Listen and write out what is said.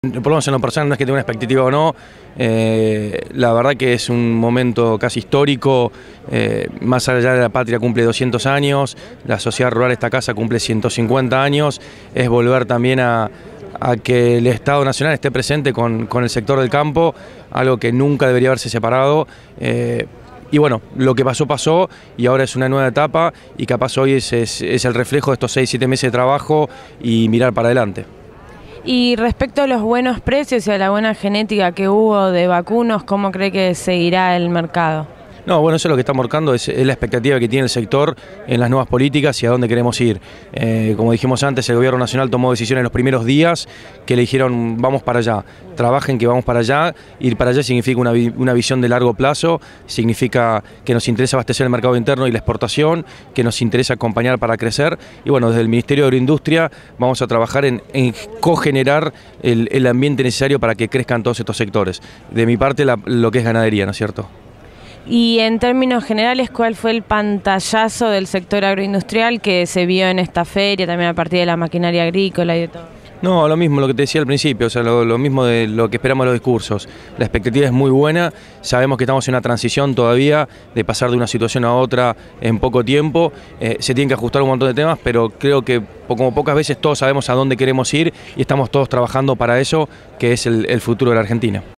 Por lo menos en lo personal no es que tenga una expectativa o no, la verdad que es un momento casi histórico, más allá de la patria cumple 200 años, la sociedad rural esta casa cumple 150 años, es volver también a que el Estado Nacional esté presente con el sector del campo, algo que nunca debería haberse separado. Y bueno, lo que pasó, pasó y ahora es una nueva etapa y capaz hoy es el reflejo de estos 6-7 meses de trabajo y mirar para adelante. Y respecto a los buenos precios y a la buena genética que hubo de vacunos, ¿cómo cree que seguirá el mercado? No, bueno, eso es lo que está marcando, es la expectativa que tiene el sector en las nuevas políticas y a dónde queremos ir. Como dijimos antes, el Gobierno Nacional tomó decisiones en los primeros días que le dijeron vamos para allá, trabajen que vamos para allá. Ir para allá significa una visión de largo plazo, significa que nos interesa abastecer el mercado interno y la exportación, que nos interesa acompañar para crecer. Y bueno, desde el Ministerio de Agroindustria vamos a trabajar en cogenerar el ambiente necesario para que crezcan todos estos sectores. De mi parte, lo que es ganadería, ¿no es cierto? Y en términos generales, ¿cuál fue el pantallazo del sector agroindustrial que se vio en esta feria, también a partir de la maquinaria agrícola y de todo? No, lo mismo, lo que te decía al principio, o sea, lo mismo de lo que esperamos de los discursos. La expectativa es muy buena, sabemos que estamos en una transición todavía, de pasar de una situación a otra en poco tiempo. Se tienen que ajustar un montón de temas, pero creo que como pocas veces todos sabemos a dónde queremos ir y estamos todos trabajando para eso, que es el futuro de la Argentina.